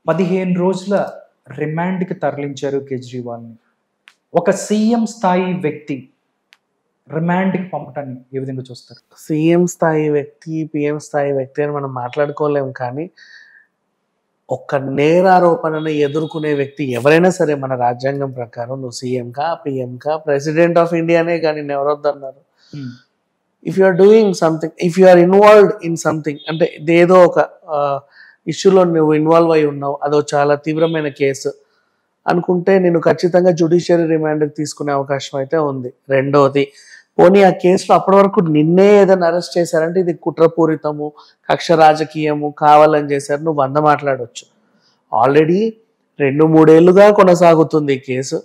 15 రోజుల రిమాండ్‌కి తరలించారు కేజ్రీవాల్‌ని. ఒక సీఎం స్థాయి వ్యక్తి రిమాండ్‌కి పంపటాన్ని ఏ విధంగా చూస్తారు? సీఎం స్థాయి వ్యక్తి, పీఎం స్థాయి వ్యక్తి అని మనం మాట్లాడుకోలేం. కానీ ఒక్క నేరారోపణను ఎదుర్కొనే వ్యక్తి ఎవరైనా సరే మన రాజ్యాంగం ప్రకారం నువ్వు సీఎంకా, పీఎంకా, ప్రెసిడెంట్ ఆఫ్ ఇండియానే కానీ ఎవరొద్దన్నారు. If you are doing something, if you are involved in something, అంటే ఇదేదో ఒక ఇష్యూలో నువ్వు ఇన్వాల్వ్ అయి ఉన్నావు, అదో చాలా తీవ్రమైన కేసు అనుకుంటే నేను ఖచ్చితంగా జ్యుడిషియరీ రిమాండ్కి తీసుకునే అవకాశం అయితే ఉంది. రెండోది, పోనీ ఆ కేసులో అప్పటి వరకు నిన్నే ఏదైనా అరెస్ట్ చేశారంటే ఇది కుట్రపూరితము, కక్ష రాజకీయము, కావాలని చేశారు, నువ్వు 100 మాట్లాడవచ్చు. ఆల్రెడీ 2-3 ఏళ్ళుగా కొనసాగుతుంది ఈ కేసు.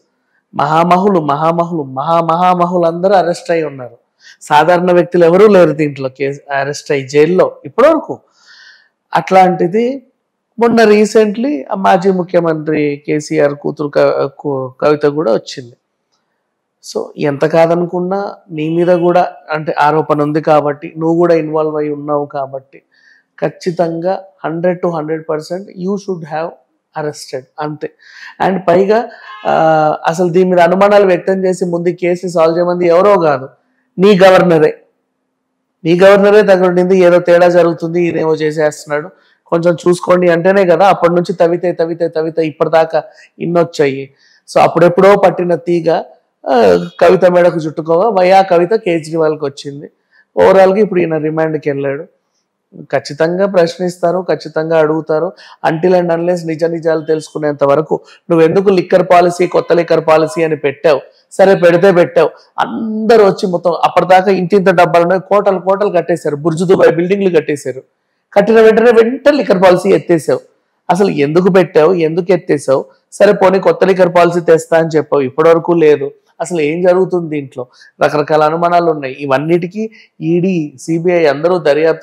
మహామహులు అందరూ అరెస్ట్ అయి ఉన్నారు. సాధారణ వ్యక్తులు ఎవరూ లేరు దీంట్లో కేసు అరెస్ట్ అయ్యి జైల్లో ఇప్పటివరకు. అట్లాంటిది మొన్న రీసెంట్లీ మాజీ ముఖ్యమంత్రి కేసీఆర్ కూతురు కవిత కూడా వచ్చింది. సో ఎంత కాదనుకున్నా నీ మీద కూడా అంటే ఆరోపణ ఉంది కాబట్టి, నువ్వు కూడా ఇన్వాల్వ్ అయి ఉన్నావు కాబట్టి ఖచ్చితంగా 100 to 100% you should have arrested అంతే. అండ్ పైగా అసలు దీని మీద అనుమానాలు వ్యక్తం చేసి ముందు కేసు సాల్వ్ చేయమంది ఎవరో కాదు, నీ గవర్నరే దగ్గరుండింది. ఏదో తేడా జరుగుతుంది, ఇదేమో చేసేస్తున్నాడు, కొంచెం చూసుకోండి అంటేనే కదా అప్పటి నుంచి తవితే ఇప్పటిదాకా ఇన్నొచ్చాయి. సో అప్పుడెప్పుడో పట్టిన తీగ కవిత మేడకు చుట్టుకోగా వయా కవిత కేజ్రీవాల్కి వచ్చింది. ఓవరాల్గా ఇప్పుడు ఈయన రిమాండ్కి వెళ్ళాడు. ఖచ్చితంగా ప్రశ్నిస్తారు, ఖచ్చితంగా అడుగుతారు. అంటిల్ అండ్ అన్లెస్ నిజాలు తెలుసుకునేంత వరకు నువ్వెందుకు లిక్కర్ పాలసీ, కొత్త లిక్కర్ పాలసీ అని పెట్టావు, సరే పెడితే పెట్టావు, అందరూ వచ్చి మొత్తం అప్పటిదాకా ఇంటింత డబ్బాలు కోటలు కట్టేశారు, బుర్జు దుబాయ్ బిల్డింగ్లు కట్టేశారు. కట్టిన వెంటనే లిక్కర్ పాలసీ ఎత్తేసావు. అసలు ఎందుకు పెట్టావు, ఎందుకు ఎత్తేసావు? సరే పోనీ కొత్త లిక్కర్ పాలసీ తెస్తా అని చెప్పావు, ఇప్పటివరకు లేదు. అసలు ఏం జరుగుతుంది దీంట్లో? రకరకాల అనుమానాలు ఉన్నాయి. ఇవన్నిటికీ ఈడీ, సిబిఐ అందరూ దర్యాప్తు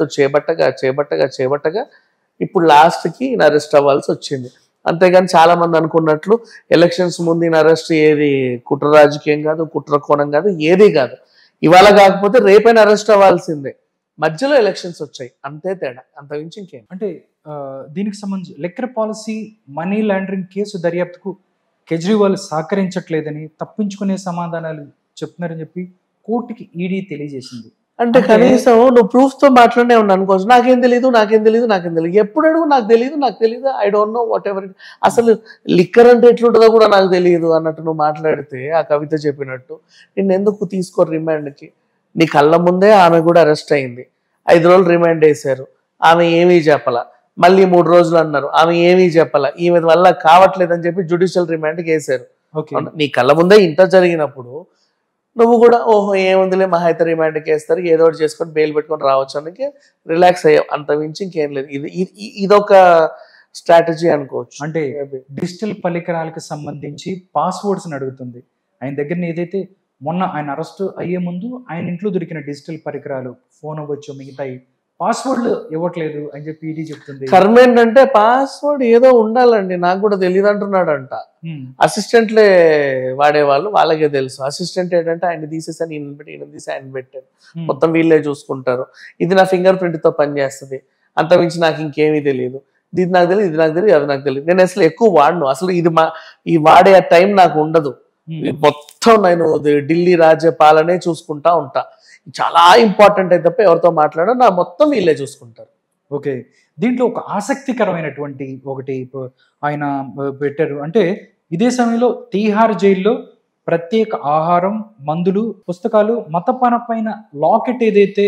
చేపట్టగా ఇప్పుడు లాస్ట్కి ఈయన అరెస్ట్ అవ్వాల్సి వచ్చింది. అంతేగాని చాలా మంది అనుకున్నట్లు ఎలక్షన్స్ ముందు ఈయన అరెస్ట్ ఏది కుట్ర రాజకీయం కాదు, కుట్ర కోణం కాదు, ఏదీ కాదు. ఇవాళ కాకపోతే రేపైనా అరెస్ట్ అవ్వాల్సిందే. మధ్యలో ఎలక్షన్స్ వచ్చాయి, అంతే తేడా, అంతమించి ఇంకేం. అంటే దీనికి సంబంధించి liquor policy, money laundering case దర్యాప్తుకు కేజ్రీవాల్ సహకరించట్లేదని, తప్పించుకునే సమాధానాలు చెప్తున్నారని చెప్పి కోర్టుకి ఈడీ తెలియజేసింది. అంటే కనీసం నువ్వు ప్రూఫ్ తో మాట్లాడే ఉన్నాను అనుకోవచ్చు. నాకేం తెలియదు. ఎప్పుడు అడుగు నాకు తెలియదు, I don't know whatever. అసలు లిక్కర్ అంటే ఎట్లుంటుందో కూడా నాకు తెలియదు అన్నట్టు నువ్వు మాట్లాడితే ఆ కవిత చెప్పినట్టు నిన్ను ఎందుకు తీసుకోరు రిమాండ్కి? నీ కళ్ళ ముందే ఆమె కూడా అరెస్ట్ అయింది. 5 రోజులు రిమాండ్ వేశారు, ఆమె ఏమీ చెప్పాల. మళ్ళీ 3 రోజులు అన్నారు, ఆమె ఏమీ చెప్పాల. ఈమె వల్ల కావట్లేదని చెప్పి జ్యుడిషియల్ రిమాండ్కి వేశారు. నీ కళ్ళ ముందే ఇంత జరిగినప్పుడు నువ్వు కూడా ఓహో ఏముందిలే మహా అయితే రిమాండ్కి వేస్తారు, ఏదో ఒకటి చేసుకొని బెయిల్ పెట్టుకొని రావచ్చు అందుకే రిలాక్స్ అయ్యావు, అంత మించి ఇంకేం లేదు. ఇదొక స్ట్రాటజీ అనుకోవచ్చు. అంటే డిజిటల్ పరికరాలకు సంబంధించి పాస్వర్డ్స్ అడుగుతుంది. ఆయన దగ్గర ఏదైతే మొన్న ఆయన అరెస్ట్ అయ్యే ముందు ఆయన ఇంట్లో దొరికిన డిజిటల్ పరికరాలు, ఫోన్ అవ్వచ్చు, మిగతాయి పాస్వర్డ్లు ఇవ్వట్లేదు అని చెప్పి ఈడీ చెప్తుంది. కర్మ ఏంటంటే పాస్వర్డ్ ఏదో ఉండాలండి, నాకు కూడా తెలియదు అంటున్నాడంట. అసిస్టెంట్లే వాడేవాళ్ళు, వాళ్ళకే తెలుసు. అసిస్టెంట్ ఏంటంటే ఆయన తీసేసాను, ఈయన తీసి ఆయన పెట్టాను, మొత్తం వీళ్ళే చూసుకుంటారు. ఇది నా ఫింగర్ ప్రింట్ తో పనిచేస్తుంది, అంతమించి నాకు ఇంకేమీ తెలియదు. ఇది నాకు తెలియదు, అది నాకు తెలియదు. నేను అసలు ఎక్కువ వాడను, అసలు ఈ వాడే టైం నాకు ఉండదు. మొత్తం నేను ఢిల్లీ రాజ్య పాలనే చూసుకుంటా ఉంటా. చాలా ఇంపార్టెంట్ అయితే తప్ప ఎవరితో మాట్లాడో నా మొత్తం వీళ్ళే చూసుకుంటారు. ఓకే, దీంట్లో ఒక ఆసక్తికరమైనటువంటి ఒకటి ఆయన పెట్టారు. అంటే ఇదే సమయంలో తీహార్ జైల్లో ప్రత్యేక ఆహారం, మందులు, పుస్తకాలు, మతపరమైన లాకెట్ ఏదైతే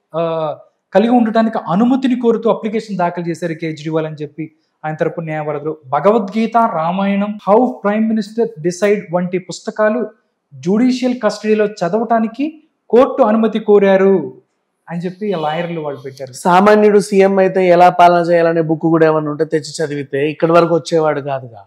కలిగి ఉండటానికి అనుమతిని కోరుతూ అప్లికేషన్ దాఖలు చేశారు కేజ్రీవాల్ అని చెప్పి ఆయన తరపు న్యాయవాదులు. Bhagavad Gita, Ramayanam, how prime minister decide వంటి పుస్తకాలు జ్యుడిషియల్ కస్టడీలో చదవటానికి కోర్టు అనుమతి కోరారు అని చెప్పి లాయర్లు వాళ్ళు పెట్టారు. సామాన్యుడు సీఎం అయితే ఎలా పాలన చేయాలనే బుక్ కూడా ఏమన్నా ఉంటే తెచ్చి చదివితే ఇక్కడి వరకు వచ్చేవాడు కాదుగా.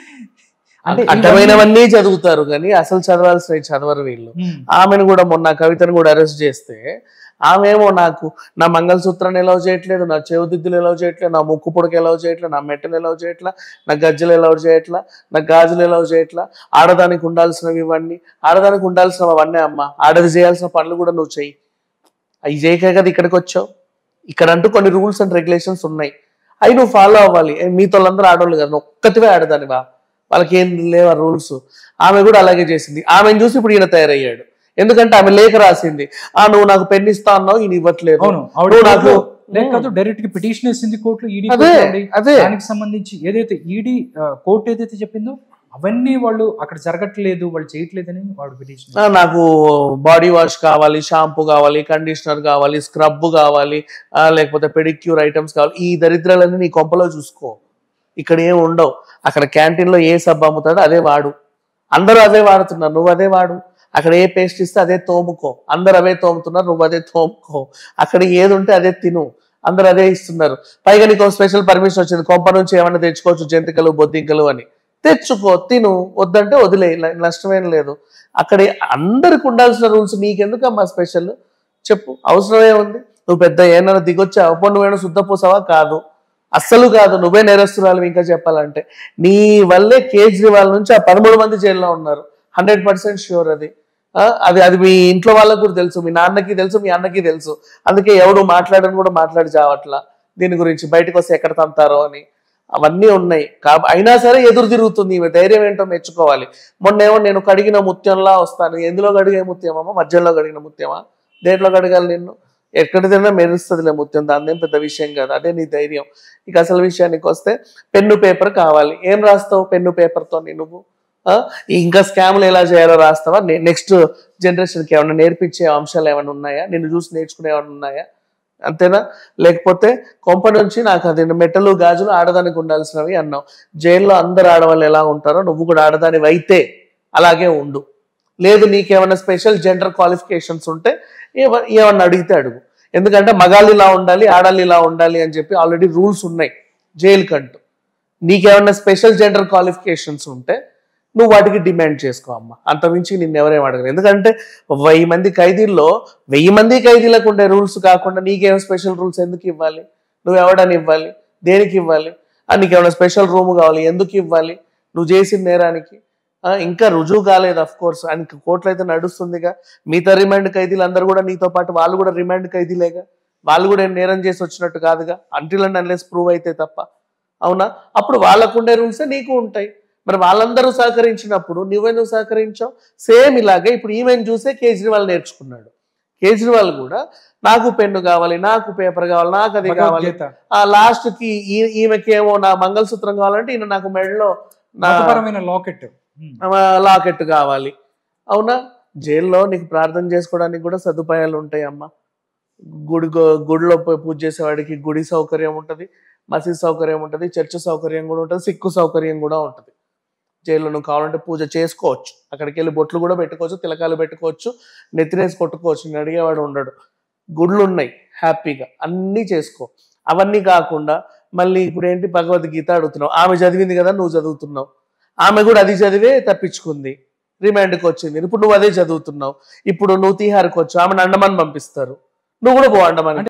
అంటే అడ్డమైనవన్నీ చదువుతారు కానీ అసలు చదవాల్సిన చదవరు వీళ్ళు. ఆమెను కూడా మొన్న కవితను కూడా అరెస్ట్ చేస్తే ఆమెమో నాకు నా మంగళసూత్రాన్ని ఎలవ్ చేయట్లేదు, నా చెవుదిద్దులు ఎలవ్ చేయట్లేదు, నా ముక్కు పొడక ఎలవ్ చేయట్లేదు, నా మెట్టలు ఎలవ్ చేయట్లా, నా గజ్జలు ఎలవ్ చేయట్లా, నా గాజులు ఎలవ్ చేయట్లా. ఆడదానికి ఉండాల్సినవి ఇవన్నీ, ఆడదానికి ఉండాల్సినవి అవన్నీ అమ్మ, ఆడది చేయాల్సిన పనులు కూడా నువ్వు చెయ్యి. అవి చేయకే కదా ఇక్కడికి వచ్చావు. ఇక్కడ అంటూ కొన్ని రూల్స్ అండ్ రెగ్యులేషన్స్ ఉన్నాయి, అవి నువ్వు ఫాలో అవ్వాలి. మీతో వాళ్ళందరూ ఆడవాళ్ళు కదా, ఒక్కటివే ఆడదానివా, వాళ్ళకి ఏం లేవా రూల్స్. ఆమె కూడా అలాగే చేసింది. ఆమెను చూసి ఇప్పుడు ఈయన తయారయ్యాడు. ఎందుకంటే ఆమె లేఖ రాసింది, నువ్వు నాకు పెన్ ఇస్తా అన్నావు, ఈయన ఇవ్వట్లేదు, నాకు లేక డైరెక్ట్ గా పిటిషన్ వేసింది కోర్టులో. ఈడీ దానికి సంబంధించి ఏదైతే ఈడీ కోర్టు ఏదైతే చెప్పిందో అవన్నీ వాళ్ళు అక్కడ జరగట్లేదు, వాళ్ళు చేయట్లేదని వాడు పిటిషన్. నాకు బాడీ వాష్ కావాలి, షాంపూ కావాలి, కండిషనర్ కావాలి, స్క్రబ్ కావాలి, లేకపోతే పెడిక్యూర్ ఐటమ్స్ కావాలి. ఈ దరిద్రాలన్నీ నీ కొంపలో చూసుకో, ఇక్కడ ఏం ఉండవు. అక్కడ క్యాంటీన్ లో ఏ సబ్బు అమ్ముతాడో అదే వాడు, అందరూ అదే వాడుతున్నారు, నువ్వు అదే వాడు. అక్కడ ఏ పేస్ట్ ఇస్తే అదే తోముకో, అందరు అవే తోముతున్నారు, నువ్వు అదే తోముకో. అక్కడ ఏది ఉంటే అదే తిను, అందరు అదే ఇస్తున్నారు. పైగా నీకు స్పెషల్ పర్మిషన్ వచ్చింది, కొంప నుంచి ఏమైనా తెచ్చుకోవచ్చు, జంతికలు బొద్దింకలు అని, తెచ్చుకో, తిను, వద్దంటే వదిలే, నష్టమేం లేదు. అక్కడ అందరికి ఉండాల్సిన రూల్స్ నీకెందుకమ్మా స్పెషల్ చెప్పు, అవసరమే ఉంది. నువ్వు పెద్ద ఏమైనా దిగొచ్చావు, అప్పుడు నువ్వేమైనా శుద్ధపూసావా? కాదు, అస్సలు కాదు, నువ్వే నేరస్తురాలు. ఇంకా చెప్పాలంటే నీ వల్లే కేజ్రీవాల్ నుంచి ఆ 13 మంది జైల్లో ఉన్నారు, 100% ష్యూర్. అది అది మీ ఇంట్లో వాళ్ళకు కూడా తెలుసు, మీ నాన్నకి తెలుసు, మీ అన్నకి తెలుసు. అందుకే ఎవడు మాట్లాడని కూడా మాట్లాడి చావట్లా దీని గురించి, బయటకు వస్తే ఎక్కడ తంతారో అని. అవన్నీ ఉన్నాయి, అయినా సరే ఎదురు తిరుగుతుంది. ఈమె ధైర్యం ఏంటో మెచ్చుకోవాలి. మొన్నేమో నేను కడిగిన ముత్యంలా వస్తాను. ఎందులో కడిగే ముత్యమమ్మా? మధ్యలో కడిగిన ముత్యమా? దేంట్లో కడగాలి నిన్ను? ఎక్కడ తిన్నా మెరుస్తుందిలే ముత్యం, దాని పెద్ద విషయం కాదు. అదే నీ ధైర్యం. ఇక అసలు విషయానికి వస్తే పెన్ను పేపర్ కావాలి. ఏం రాస్తావు పెన్ను పేపర్తో నువ్వు? ఇంకా స్కామ్లు ఎలా చేయాలో రాస్తావా? నెక్స్ట్ జనరేషన్కి ఏమైనా నేర్పించే అంశాలు ఏమైనా ఉన్నాయా? నిన్ను చూసి నేర్చుకునే ఏమైనా ఉన్నాయా? అంతేనా? లేకపోతే కొంప నుంచి నాకు అది మెట్టలు గాజులు ఆడదానికి ఉండాల్సినవి అన్నావు. జైల్లో అందరు ఆడవాళ్ళు ఎలా ఉంటారో నువ్వు కూడా ఆడదానివి అయితే అలాగే ఉండు. లేదు నీకేమైనా స్పెషల్ జెండర్ క్వాలిఫికేషన్స్ ఉంటే ఏమన్నా అడిగితే అడుగు. ఎందుకంటే మగాళ్ళు ఇలా ఉండాలి, ఆడాళ్ళు ఇలా ఉండాలి అని చెప్పి ఆల్రెడీ రూల్స్ ఉన్నాయి జైలు కంటూ. నీకేమన్నా స్పెషల్ జెండర్ క్వాలిఫికేషన్స్ ఉంటే నువ్వు వాటికి డిమాండ్ చేసుకో అమ్మ, అంతమించి నిన్ను ఎవరేం అడగరు. ఎందుకంటే 1000 మంది ఖైదీల్లో 1000 మంది ఖైదీలకు ఉండే రూల్స్ కాకుండా నీకేం స్పెషల్ రూల్స్ ఎందుకు ఇవ్వాలి? నువ్వు ఎవడని ఇవ్వాలి? దేనికి ఇవ్వాలి? నీకేమైనా స్పెషల్ రూమ్ కావాలి, ఎందుకు ఇవ్వాలి? నువ్వు చేసిన నేరానికి ఇంకా రుజువు కాలేదు అఫ్ కోర్స్, అని కోర్టులో అయితే నడుస్తుందిగా. మిగతా రిమాండ్ ఖైదీలు అందరూ కూడా నీతో పాటు వాళ్ళు కూడా రిమాండ్ ఖైదీలేగా, వాళ్ళు కూడా నేరం చేసి వచ్చినట్టు కాదుగా, అంటిల్ అండ్ అన్లెస్ ప్రూవ్ అయితే తప్ప. అవునా? అప్పుడు వాళ్ళకు ఉండే రూల్సే నీకు ఉంటాయి. మరి వాళ్ళందరూ సహకరించినప్పుడు నువ్వెందుకు సహకరించావు? సేమ్ ఇలాగే ఇప్పుడు ఈమెను చూసే కేజ్రీవాల్ నేర్చుకున్నాడు. కేజ్రీవాల్ కూడా నాకు పెన్ను కావాలి, నాకు పేపర్ కావాలి, నాకు అది కావాలి, లాస్ట్ కి ఈమెకేమో నా మంగళసూత్రం కావాలంటే ఈయన నాకు మెడలో లాకెట్ కావాలి. అవునా? జైల్లో నీకు ప్రార్థన చేసుకోవడానికి కూడా సదుపాయాలు ఉంటాయి అమ్మ. గుడిలో పూజ చేసేవాడికి గుడి సౌకర్యం ఉంటుంది, మసీద్ సౌకర్యం ఉంటుంది, చర్చ్ సౌకర్యం కూడా ఉంటుంది, సిక్కు సౌకర్యం కూడా ఉంటుంది. జైల్లో నువ్వు కావాలంటే పూజ చేసుకోవచ్చు, అక్కడికి వెళ్ళి బొట్లు కూడా పెట్టుకోవచ్చు, తిలకాలు పెట్టుకోవచ్చు, నెత్తినేసి కొట్టుకోవచ్చు, నేను అడిగేవాడు ఉండడు. గుళ్ళు ఉన్నాయి, హ్యాపీగా అన్నీ చేసుకో. అవన్నీ కాకుండా మళ్ళీ ఇప్పుడు ఏంటి భగవద్గీత అడుగుతున్నావు. ఆమె చదివింది కదా నువ్వు చదువుతున్నావు, ఆమె కూడా అది చదివే తప్పించుకుంది, రిమాండ్కి వచ్చింది. ఇప్పుడు నువ్వు అదే చదువుతున్నావు. ఇప్పుడు నువ్వు తీహార్కి వచ్చు, ఆమెను అండమాన్ పంపిస్తారు, నువ్వు కూడా పో అండమాన్.